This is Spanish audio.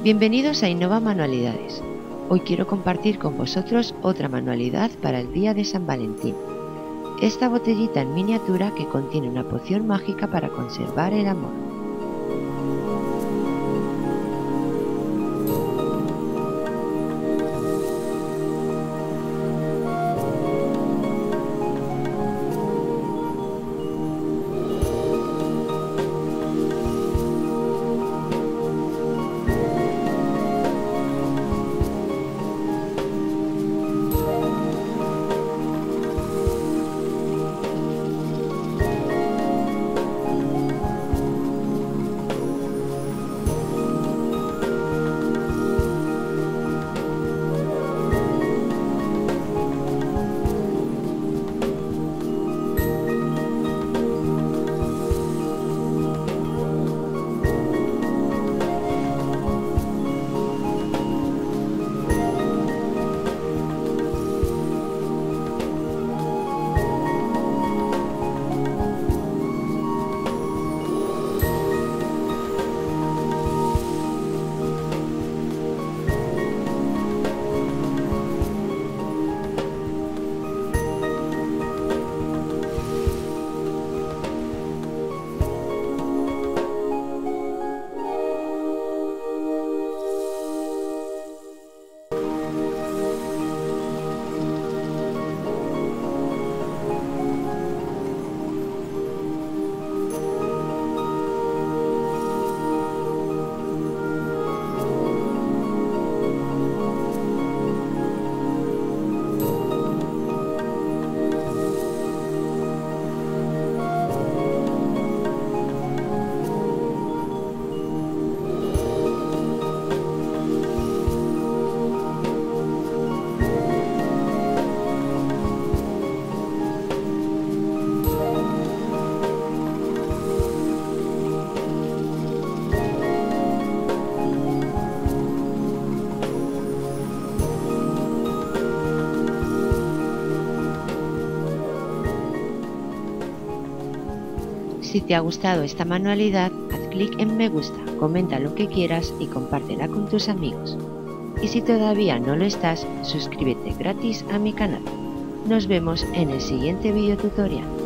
Bienvenidos a Innova Manualidades. Hoy quiero compartir con vosotros otra manualidad para el día de San Valentín. Esta botellita en miniatura que contiene una poción mágica para conservar el amor. Si te ha gustado esta manualidad, haz clic en me gusta, comenta lo que quieras y compártela con tus amigos. Y si todavía no lo estás, suscríbete gratis a mi canal. Nos vemos en el siguiente video tutorial.